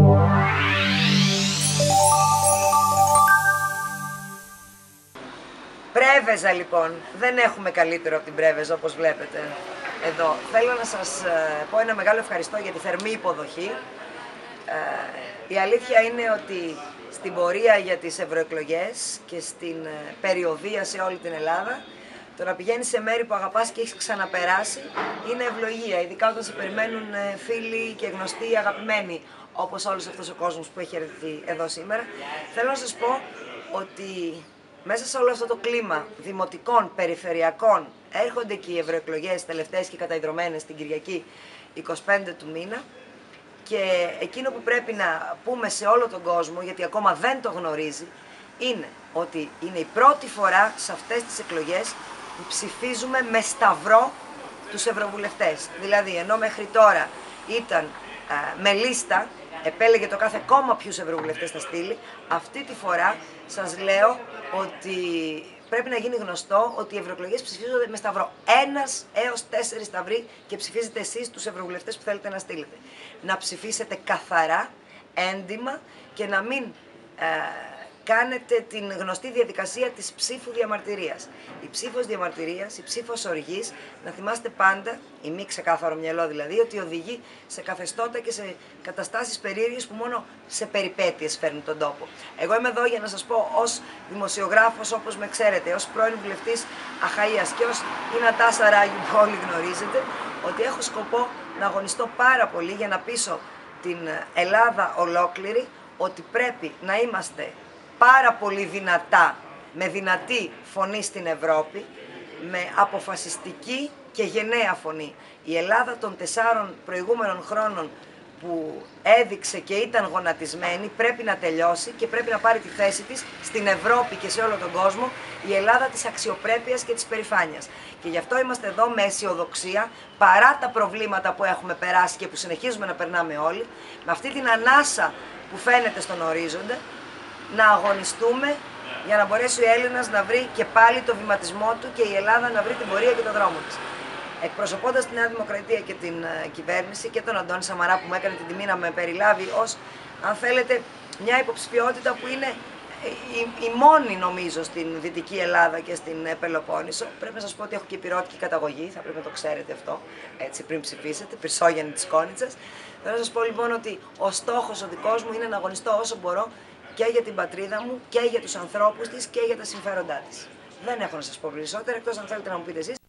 Πρέβεζα λοιπόν, δεν έχουμε καλύτερο από την Πρέβεζα όπως βλέπετε εδώ. Θέλω να σας πω ένα μεγάλο ευχαριστώ για τη θερμή υποδοχή. Η αλήθεια είναι ότι στην πορεία για τις ευρωεκλογές και στην περιοδεία σε όλη την Ελλάδα, το να πηγαίνεις σε μέρη που αγαπάς και έχεις ξαναπεράσει είναι ευλογία, ειδικά όταν σε περιμένουν φίλοι και γνωστοί, αγαπημένοι, όπως όλος αυτός ο κόσμος που έχει έρθει εδώ σήμερα. Θέλω να σας πω ότι μέσα σε όλο αυτό το κλίμα δημοτικών, περιφερειακών, έρχονται και οι ευρωεκλογές τελευταίες και καταϊδρωμένες την Κυριακή 25 του μήνα, και εκείνο που πρέπει να πούμε σε όλο τον κόσμο, γιατί ακόμα δεν το γνωρίζει, είναι ότι είναι η πρώτη φορά σε αυτές τις εκλογές που ψηφίζουμε με σταυρό τους ευρωβουλευτές. Δηλαδή, ενώ μέχρι τώρα ήταν με λίστα, επέλεγε το κάθε κόμμα ποιους ευρωβουλευτές θα στείλει, αυτή τη φορά σας λέω ότι πρέπει να γίνει γνωστό ότι οι ευρωεκλογές ψηφίζονται με σταυρό. 1 έως 4 σταυροί και ψηφίζετε εσείς τους ευρωβουλευτές που θέλετε να στείλετε. Να ψηφίσετε καθαρά, έντιμα και να μην κάνετε την γνωστή διαδικασία της ψήφου διαμαρτυρίας. Η ψήφος διαμαρτυρίας, η ψήφος οργής, να θυμάστε πάντα, η μη ξεκάθαρο μυαλό δηλαδή, ότι οδηγεί σε καθεστώτα και σε καταστάσεις περίεργες που μόνο σε περιπέτειες φέρνουν τον τόπο. Εγώ είμαι εδώ για να σας πω ως δημοσιογράφος, όπως με ξέρετε, ως πρώην βουλευτής Αχαΐας και ως η Νατάσα Ράγιου που όλοι γνωρίζετε, ότι έχω σκοπό να αγωνιστώ πάρα πολύ για να πείσω την Ελλάδα ολόκληρη ότι πρέπει να είμαστε πάρα πολύ δυνατά, με δυνατή φωνή στην Ευρώπη, με αποφασιστική και γενναία φωνή. Η Ελλάδα των 4 προηγούμενων χρόνων που έδειξε και ήταν γονατισμένη πρέπει να τελειώσει και πρέπει να πάρει τη θέση της στην Ευρώπη και σε όλο τον κόσμο, η Ελλάδα της αξιοπρέπειας και της περηφάνειας. Και γι' αυτό είμαστε εδώ με αισιοδοξία, παρά τα προβλήματα που έχουμε περάσει και που συνεχίζουμε να περνάμε όλοι, με αυτή την ανάσα που φαίνεται στον ορίζοντα, να αγωνιστούμε για να μπορέσει ο Έλληνας να βρει και πάλι το βηματισμό του και η Ελλάδα να βρει την πορεία και τον δρόμο της. Εκπροσωπώντας τη Νέα Δημοκρατία και την κυβέρνηση και τον Αντώνη Σαμαρά που μου έκανε την τιμή να με περιλάβει ως, αν θέλετε, μια υποψηφιότητα που είναι η μόνη νομίζω στην Δυτική Ελλάδα και στην Πελοπόννησο. Πρέπει να σας πω ότι έχω και υπηρώτικη καταγωγή, θα πρέπει να το ξέρετε αυτό, έτσι πριν ψηφίσετε, Πυρσόγιαννη της Κόνιτσας. Θέλω να σας πω λοιπόν ότι ο στόχος ο δικός μου είναι να αγωνιστώ όσο μπορώ και για την πατρίδα μου και για τους ανθρώπους της και για τα συμφέροντά της. Δεν έχω να σας πω περισσότερα, εκτός αν θέλετε να μου πείτε εσείς.